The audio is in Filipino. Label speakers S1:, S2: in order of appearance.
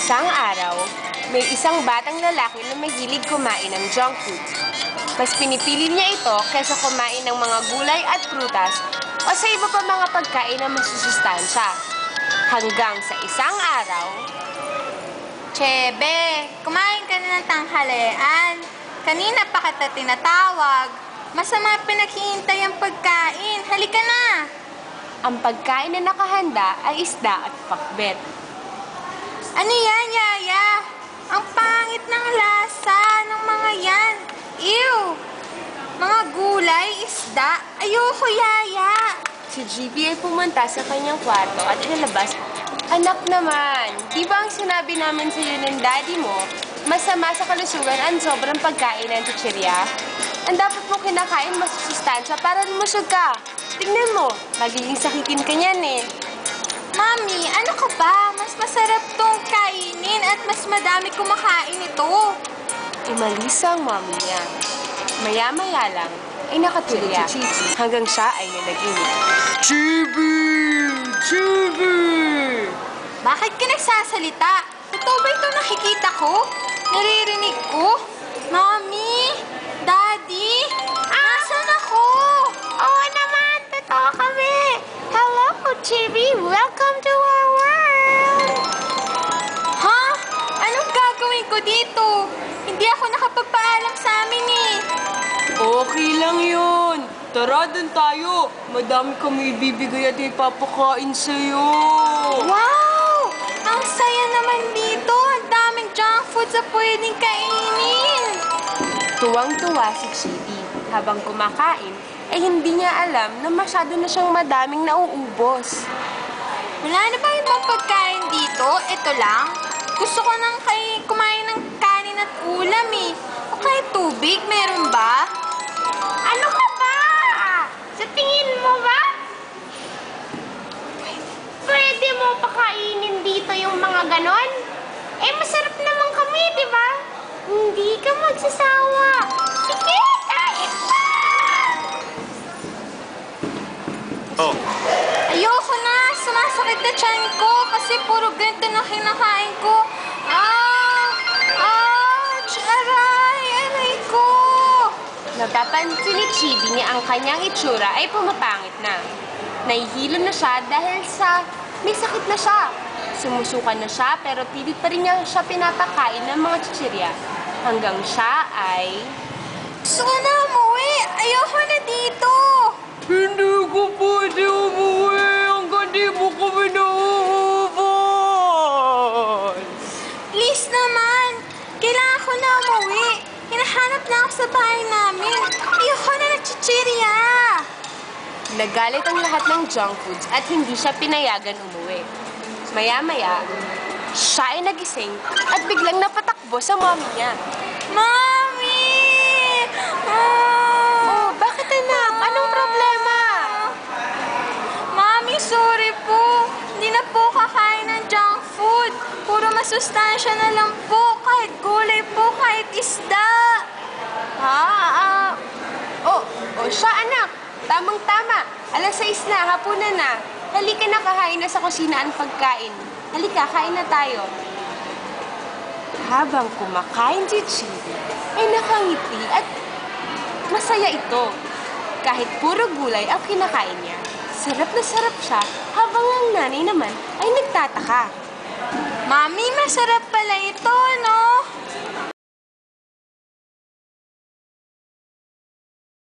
S1: Isang araw, may isang batang lalaki na mahilig kumain ng junk food. Mas pinipili niya ito kaysa kumain ng mga gulay at prutas o sa iba pa mga pagkain na masusustansya. Hanggang sa isang araw,
S2: Chebe, kumain ka na ng tanghalian. Kanina pa kita tinatawag. Masama pinaghihintay ang pagkain. Halika na!
S1: ang pagkain na nakahanda ay isda at pakbet.
S2: Ano yan, Yaya? Ang pangit ng lasa ng mga yan. Ew! Mga gulay, isda. Ayoko, Yaya.
S1: Si GB ay pumunta sa kanyang kwarto at inilabas, "Anak naman, di ba ang sinabi namin sa iyo ng daddy mo, masama sa kalusugan ang sobrang pagkain ng chichirya? Ang dapat mo kinakain masusustansya para lumusog ka. Tingnan mo, magiging sakitin ka niyan eh."
S2: Mami, ano ka ba? Mas masarap tong kainin at mas madami kumakain ito.
S1: Umalisa ang mommy niya. Maya-maya lang ay nakatulog si Chibi hanggang siya ay nanaginip. Chibi! Chibi!
S2: Bakit ka nagsasalita? Totoo ba ito nakikita ko? Naririnig ko? Mami? Daddy? Asan ako?
S1: Oo naman, totoo kami. Hello, Chibi. Welcome to our world.
S2: Ha? Anong gagawin ko dito? Hindi ako nakapagpaalam sa amin eh.
S1: Okay lang yun. Tara, dun tayo. Madami kami ibibigay at ipapakain sa'yo.
S2: Wow! Ang saya naman dito. Ang daming junk food sa pwedeng kainin.
S1: Tuwang-tuwa si Chibi. Habang kumakain, ay hindi niya alam na masyado na siyang madaming nauubos.
S2: Wala na ba ibang pagkain dito? Ito lang? Gusto ko nang kumain ng kanin at ulam eh. O kahit tubig, meron ba?
S1: Ano ka ba? Sa tingin mo ba? Pwede mo pakainin dito yung mga ganon? Eh, masarap naman kami, di ba? Hindi ka magsasawa. Sige, kain pa!
S3: Oh,
S2: Ayoko na! Sumasakit na tiyan ko kasi puro ganito na kinakain ko. Aray! Aray ko!
S1: Napapansin ni Chibi niya ang kanyang itsura ay pumapangit na. Nahihilo na siya dahil may sakit na siya. Sumusukan na siya pero pilit pa rin niya siya pinapakain ng mga chichirya. Hanggang siya ay...
S2: Gusto ko na umuwi! Ayoko na dito!
S1: Hindi ko pwede umuwi hanggang di mo kami nauubos!
S2: Please naman! Kailangan ko na umuwi! Hinahanap na ako sa bahay namin! Ayoko na ng chichirya!
S1: Nagalit ang lahat ng junk foods at hindi siya pinayagan umuwi. Maya-maya, siya ay nagising at biglang napatakbo sa mommy niya.
S2: Mami!
S1: Oh, bakit anak? Anong problema?
S2: Mami, sorry po. Hindi na po kakain ng junk food. Puro masustansya na lang po. Kahit gulay po, kahit isda.
S1: Siya anak. Tamang-tama. 6:00 na, hapunan na. Halika na, kahain na sa kusina ang pagkain. Halika, kain na tayo. Habang kumakain si Chibi, ay nakangiti at masaya ito. Kahit puro gulay ang kinakain niya, sarap na sarap siya habang ang nanay naman ay nagtataka.
S2: Mami, masarap pala ito, no?